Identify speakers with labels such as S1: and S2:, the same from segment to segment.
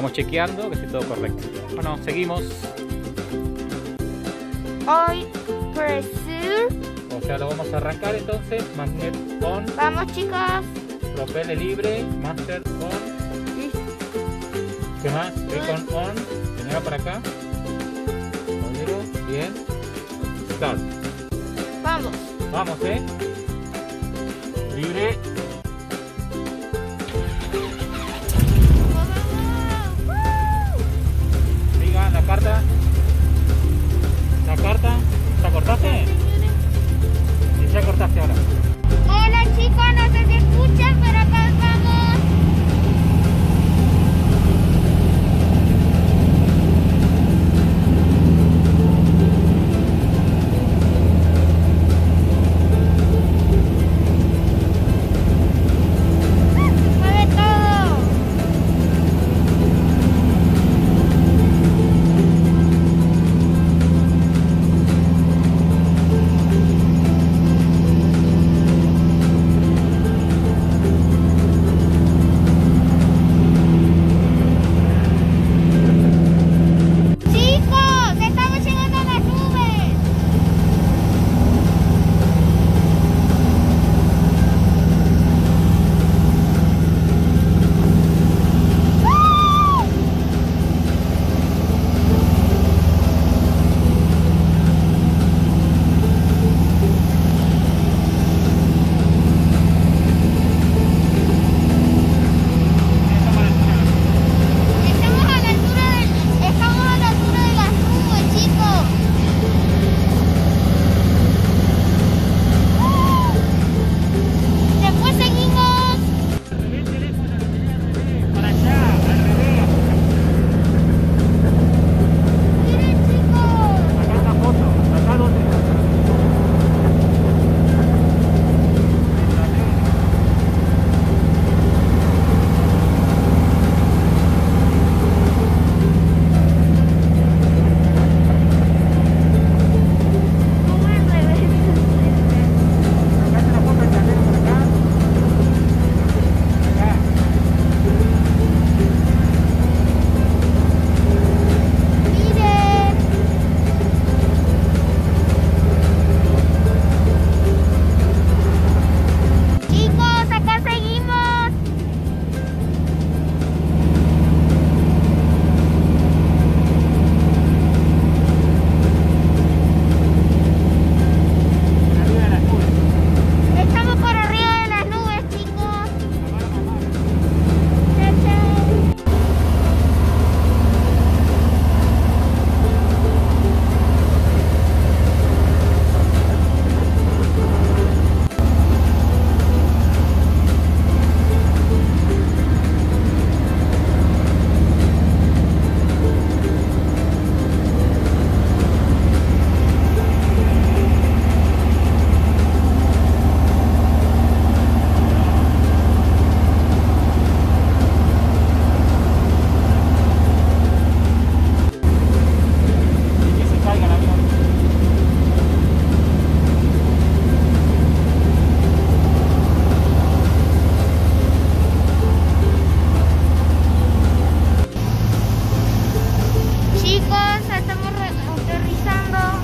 S1: Estamos chequeando que esté todo correcto. Bueno, seguimos.
S2: Hoy, pressure.
S1: O sea, lo vamos a arrancar entonces. Magnet on.
S2: Vamos, chicos.
S1: Propele libre. Master on.
S2: Listo.
S1: ¿Qué más? Recon on. Venga para acá. Modelo. Bien. Start.
S2: Vamos.
S1: Vamos, libre. Siga la carta. La carta. ¿Ya cortaste? Sí, ya cortaste ahora.
S2: Hola, chicos, no sé si escuchan, pero acá vamos. Mueve todo. Chicos, estamos llegando a las nubes. ¡Ah! Estamos a la altura de las nubes, chicos. Después seguimos.
S1: El teléfono, para allá, al revés.
S2: Miren, chicos.
S1: Acá está foto. Acá donde.
S2: Como al revés.
S1: Acá está la foto del tablero por acá. Acá.
S2: Miren. Chicos, acá seguimos.
S1: Arriba de las nubes.
S2: Estamos por arriba de las nubes, chicos. Chao, chao.
S1: Y que se caiga el avión.
S2: Chicos, estamos aterrizando.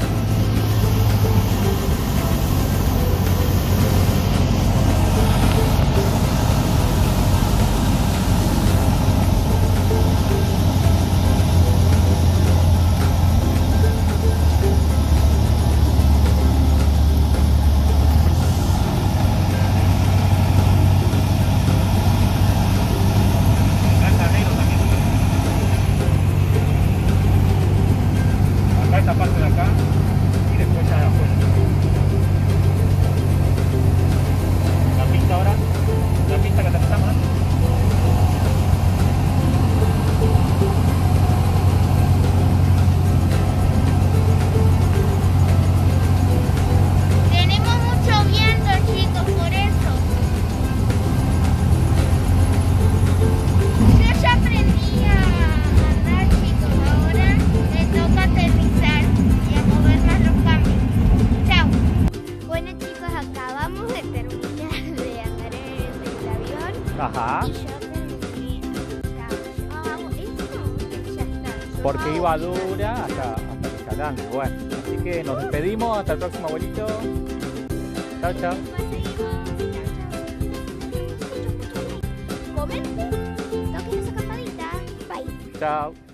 S1: Acá está negro también. Acá esta parte de acá y después ya de afuera. La pista ahora, la pista que aterrizamos, ¿no?
S2: Tenemos mucho viento, chicos, por eso. Yo ya aprendí a andar, chicos. Ahora me toca aterrizar y a mover más los cambios. Chao. Bueno, chicos, acabamos de terminar de andar en el avión.
S1: Ajá.
S2: Y yo terminé. Chao. Esto
S1: porque iba dura hasta Villagrande. Bueno, así que nos despedimos. Hasta el próximo, abuelito. Chao, chao.
S2: Comenten, toquen esa campanita. Bye.
S1: Chao.